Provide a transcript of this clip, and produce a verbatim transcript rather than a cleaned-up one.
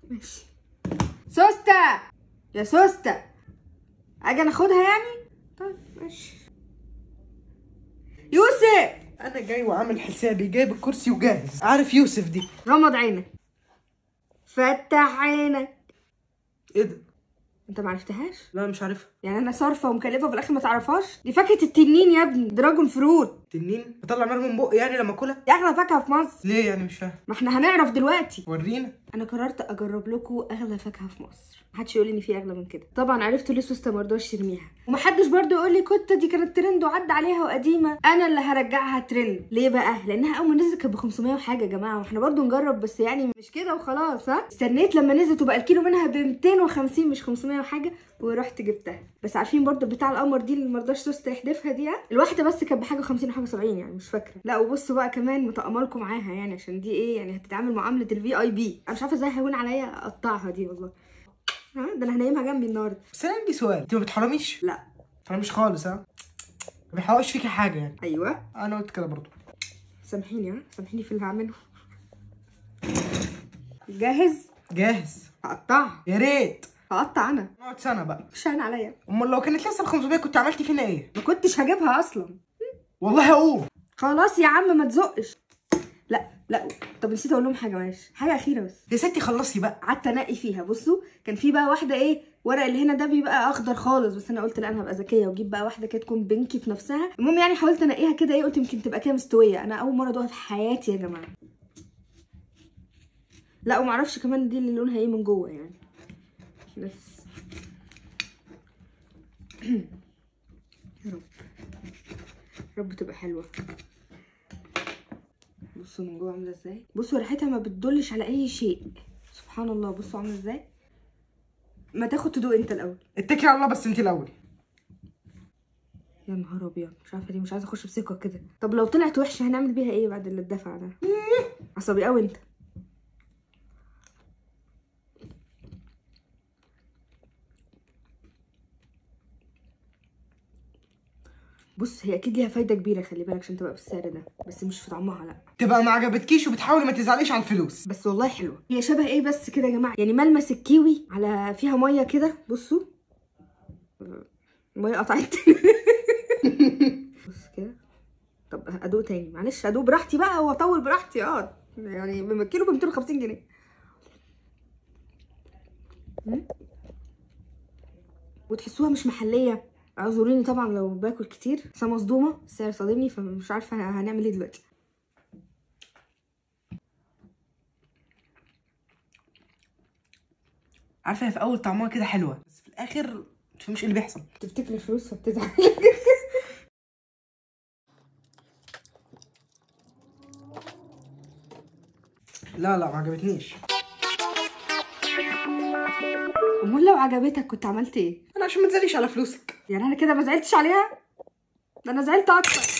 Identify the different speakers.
Speaker 1: ماشي. سوسته يا سوسته، اجي ناخدها يعني؟ طيب ماشي. يوسف
Speaker 2: انا جاي وعامل حسابي، جايب الكرسي وجاهز. عارف يوسف دي؟
Speaker 1: غمض عينك، فتح عينك.
Speaker 2: ايه ده؟
Speaker 1: انت معرفتهاش؟
Speaker 2: لا مش عارفها.
Speaker 1: يعني انا صارفه ومكلفه وفي الاخر ما تعرفهاش؟ دي فاكهه التنين يا ابني، دراجون فروت.
Speaker 2: تنين بطلع نار من بقي يعني لما اكلها؟
Speaker 1: دي اغلى فاكهه في مصر.
Speaker 2: ليه يعني؟ مش فاهم.
Speaker 1: ما احنا هنعرف دلوقتي.
Speaker 2: ورينا.
Speaker 1: انا قررت اجرب لكم اغلى فاكهه في مصر، محدش يقول لي ان في اغلى من كده. طبعا عرفتوا ليه سوسته مرضاش يرميها، ومحدش برضو يقول لي كوتا دي كانت ترند وعدى عليها وقديمه. انا اللي هرجعها ترند. ليه بقى؟ لانها اول ما نزلت كانت ب خمسمية وحاجه يا جماعه، واحنا برضو نجرب بس يعني مش كده وخلاص. ها، استنيت لما نزلت وبقى الكيلو منها ب ميتين وخمسين مش خمسمية وحاجه ورحت جبتها. بس عارفين برضو بتاع القمر دي اللي مرضاش سوسته يحدفها دي، ها الواحده بس كانت بحاجه خمسين وحاجه سبعين يعني مش فاكره. لا وبصوا بقى كمان مطقمه لكم معاها يعني عشان دي ايه يعني هتتعامل معامله الفي اي بي. انا مش عارفه ازاي هيهون عليا اقطعها دي والله. ها ده انا هنيمها جنبي النهارده.
Speaker 2: بس انا عندي سؤال، انت ما بتحرميش؟
Speaker 1: لا
Speaker 2: ما بتحرميش خالص. ها ما بيحرقش فيكي حاجه يعني؟
Speaker 1: ايوه
Speaker 2: انا قلت كده برضو.
Speaker 1: سامحيني، ها سامحيني في اللي هعمله. جاهز؟
Speaker 2: جاهز.
Speaker 1: هقطعها.
Speaker 2: يا ريت.
Speaker 1: هقطع انا.
Speaker 2: نقعد سنه بقى.
Speaker 1: مش هين عليا.
Speaker 2: امال لو كانت لسه ب خمسمية كنت عملتي فينا ايه؟
Speaker 1: ما كنتش هجيبها اصلا.
Speaker 2: والله هقوم.
Speaker 1: خلاص يا عم ما تزقش. لا لا طب نسيت اقول لهم حاجه، معلش حاجه اخيره بس.
Speaker 2: يا ستي خلصي بقى.
Speaker 1: قعدت انقي فيها. بصوا كان في بقى واحده ايه ورق اللي هنا ده بيبقى اخضر خالص، بس انا قلت لا انا هبقى ذكيه واجيب بقى واحده كده تكون بينكي في نفسها. المهم يعني حاولت انقيها كده ايه، قلت يمكن تبقى كده مستويه. انا اول مره ادوقها في حياتي يا جماعه. لا ومعرفش كمان دي اللي لونها ايه من جوه يعني. بس يا رب يا رب تبقى حلوه. بصوا من جوه عامله ازاي، بصوا ريحتها ما بتدلش على اي شيء، سبحان الله. بصوا عامله ازاي. ما تاخد تدوق انت الاول.
Speaker 2: اتكلي على الله بس انت الاول.
Speaker 1: يا نهار ابيض، مش عارفه ليه مش عايزه اخش بثقه كده. طب لو طلعت وحشه هنعمل بيها ايه بعد اللي اتدفع ده؟ عصبي قوي انت. بص هي اكيد ليها فايده كبيره، خلي بالك عشان تبقى بالسعر ده، بس مش في طعمها. لا
Speaker 2: تبقى ما عجبتكيش وبتحاولي ما تزعليش على الفلوس.
Speaker 1: بس والله حلوه. هي شبه ايه بس كده يا جماعه، يعني ملمس الكيوي على فيها ميه كده. بصوا الميه قطعت. بص كده. طب ادوق تاني معلش، ادوق براحتي بقى واطول براحتي. اه يعني الكيلو ب ميتين وخمسين جنيه. وتحسوها مش محليه. اعذروني طبعا لو باكل كتير، بس انا مصدومه، السعر صادمني فمش عارفه هنعمل ايه دلوقتي.
Speaker 2: عارفه هي في اول طعمها كده حلوه، بس في الاخر مش مش اللي بيحصل.
Speaker 1: تفتكر الفلوس فبتزعل.
Speaker 2: لا لا ما عجبتنيش.
Speaker 1: امال لو عجبتك كنت عملت ايه؟
Speaker 2: انا عشان ما تزعليش على فلوسك.
Speaker 1: يعني انا كده ما زعلتش عليها؟ ده انا زعلت اكتر.